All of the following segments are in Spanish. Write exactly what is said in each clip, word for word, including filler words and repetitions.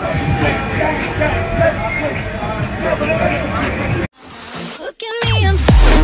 Look at me, I'm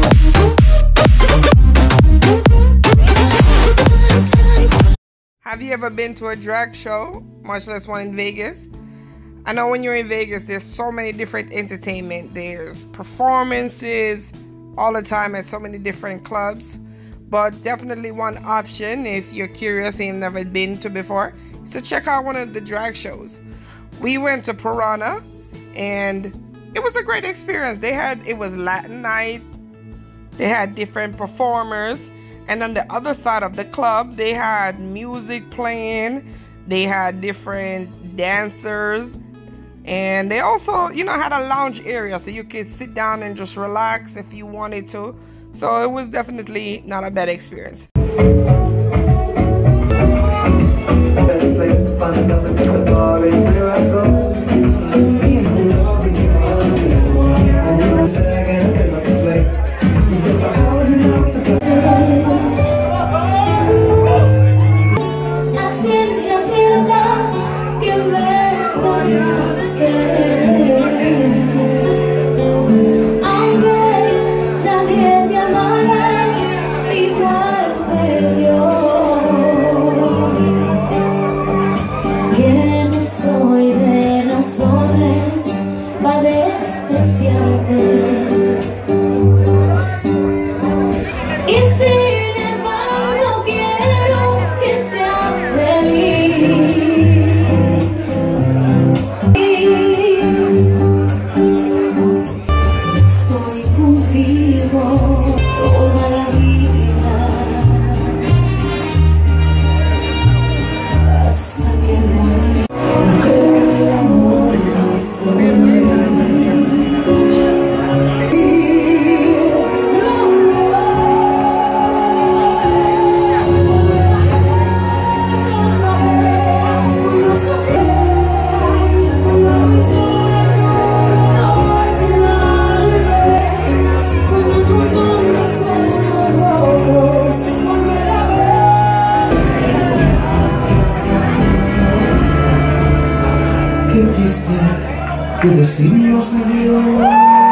Have you ever been to a drag show, much less one in Vegas? I know when you're in Vegas, there's so many different entertainment. There's performances all the time at so many different clubs. But definitely one option, if you're curious and you've never been to before, is to check out one of the drag shows. We went to Piranha, and it was a great experience. They had, it was Latin night. They had different performers. And on the other side of the club, they had music playing. They had different dancers. And they also, you know, had a lounge area so you could sit down and just relax if you wanted to. So it was definitely not a bad experience. Qué triste de decirnos adiós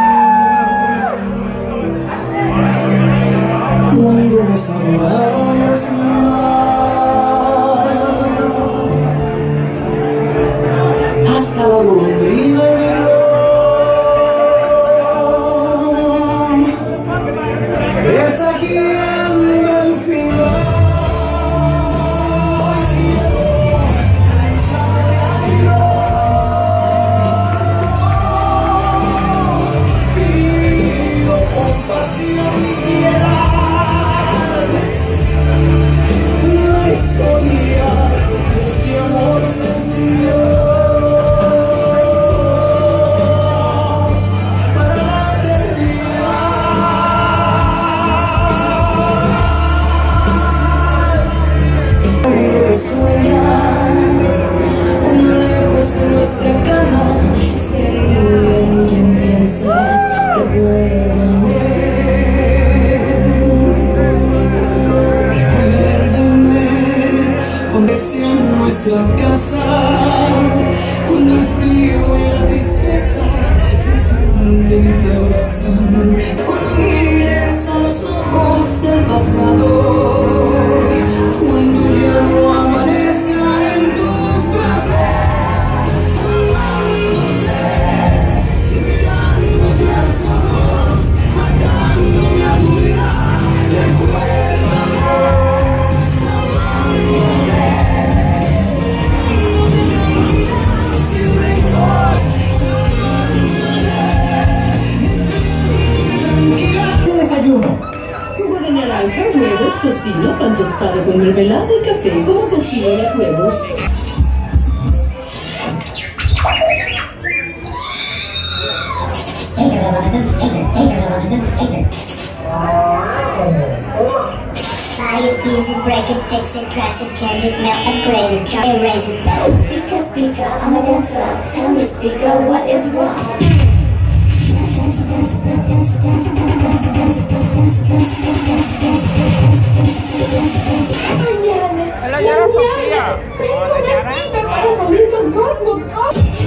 cuando nos adorábamos más hasta la golondrina presagiando el final. Nuestra casa, cuando el frío y la tristeza se funden y te abrazan, cuando mires a los ojos del pasado, cuando ya no amanezcan en tus brazos, amándote y mirándote a los ojos, marcándome a tu vida, recuérdame, amándote. Jugo de naranja, huevos, tocino, pan tostado con mermelada y café. ¿Cómo cocino los huevos? Buy it, use it, break it, fix it, crash it, change it, melt, upgrade it, try erase it. Speaker, speaker, I'm a dancer. Tell me, speaker, what is wrong? Mañana, mañana tengo una cita para salir con Cosmo.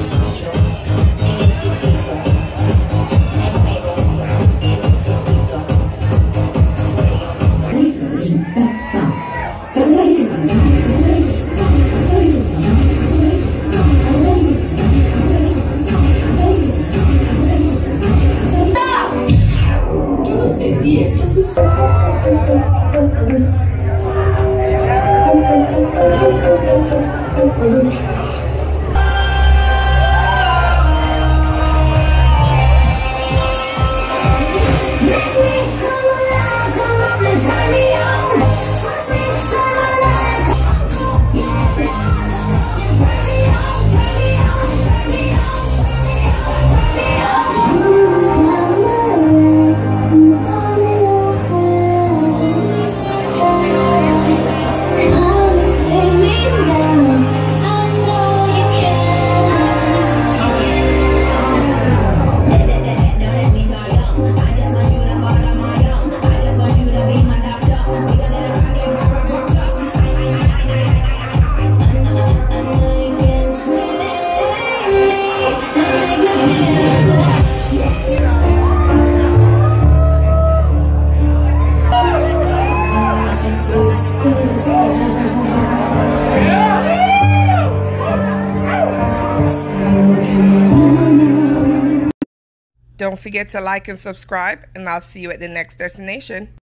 Don't forget to like and subscribe, and I'll see you at the next destination.